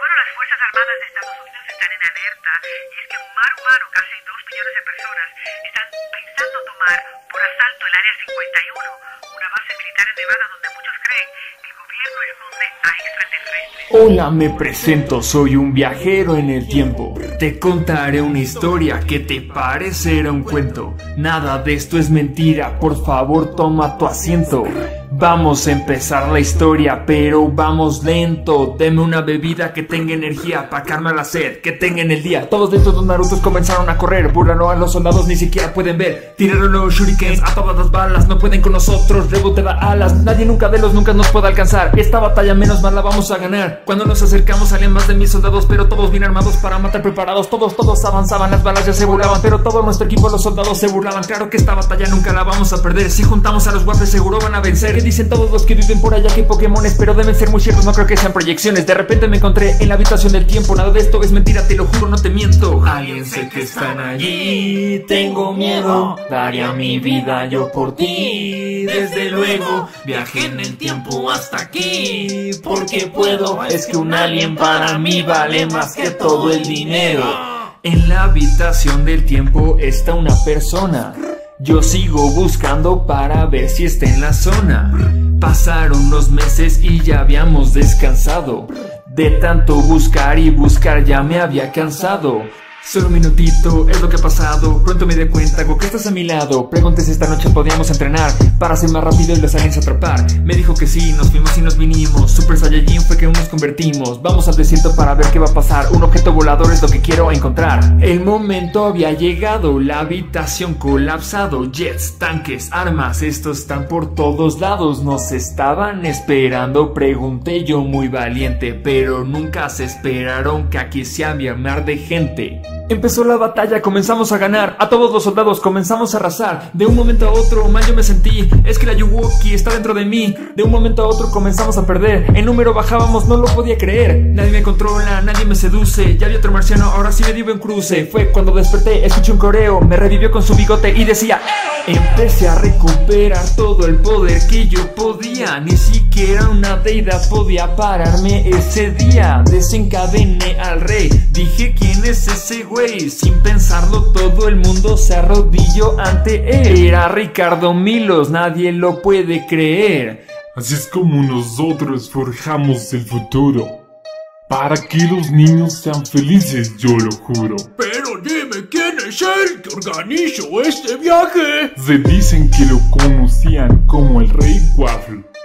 Bueno, las Fuerzas Armadas de Estados Unidos están en alerta y es que mano a mano casi 2 millones de personas están pensando tomar por asalto el Área 51, una base militar en Nevada donde muchos creen que el gobierno esconde a extraterrestres. Hola, me presento, soy un viajero en el tiempo. Te contaré una historia que te parecerá un cuento. Nada de esto es mentira, por favor toma tu asiento. Vamos a empezar la historia, pero vamos lento. Deme una bebida que tenga energía para calmar la sed, que tenga en el día. Todos dentro de los Narutos comenzaron a correr. Burlaron a los soldados, ni siquiera pueden ver. Tiraron los shurikens a todas las balas. No pueden con nosotros, Reboot te da alas. Nadie nunca de los nunca nos puede alcanzar. Esta batalla menos mal la vamos a ganar. Cuando nos acercamos salen más de 1000 soldados, pero todos bien armados para matar, preparados. Todos avanzaban, las balas ya se burlaban, pero todo nuestro equipo, los soldados se burlaban. Claro que esta batalla nunca la vamos a perder. Si juntamos a los guapes seguro van a vencer. ¿Qué dicen todos los que viven por allá? Que Pokémones, pero deben ser muy ciertos, no creo que sean proyecciones. De repente me encontré en la habitación del tiempo. Nada de esto es mentira, te lo juro, no te miento. Alguien sé que están allí, tengo miedo. Daría mi vida yo por ti. Desde luego, viajé en el tiempo hasta aquí. Porque puedo, es que un alien para mí vale más que todo el dinero. En la habitación del tiempo está una persona. Yo sigo buscando para ver si está en la zona. Pasaron los meses y ya habíamos descansado. De tanto buscar y buscar ya me había cansado. Solo un minutito, es lo que ha pasado. Pronto me di cuenta, Goku, estás a mi lado. Pregunté si esta noche podíamos entrenar para ser más rápido y los aliens atrapar. Me dijo que sí, nos fuimos y nos vinimos. Super Saiyajin fue que nos convertimos. Vamos al desierto para ver qué va a pasar. Un objeto volador es lo que quiero encontrar. El momento había llegado, la habitación colapsado. Jets, tanques, armas, estos están por todos lados. Nos estaban esperando, pregunté yo muy valiente. Pero nunca se esperaron que aquí se había mar de gente. Empezó la batalla, comenzamos a ganar. A todos los soldados comenzamos a arrasar. De un momento a otro, mal yo me sentí. Es que la Yuwoki está dentro de mí. De un momento a otro comenzamos a perder. En número bajábamos, no lo podía creer. Nadie me controla, nadie me seduce. Ya vi otro marciano, ahora sí me dio un cruce. Fue cuando desperté, escuché un coreo. Me revivió con su bigote y decía: empecé a recuperar todo el poder que yo podía. Ni siquiera una deidad podía pararme ese día. Desencadené al rey. Dije: ¿quién es ese güey? Sin pensarlo todo el mundo se arrodilló ante él. Era Ricardo Milos, nadie lo puede creer. Así es como nosotros forjamos el futuro, para que los niños sean felices, yo lo juro. Pero dime, ¿quién es el que organizó este viaje? Se dicen que lo conocían como el Rey Waffle.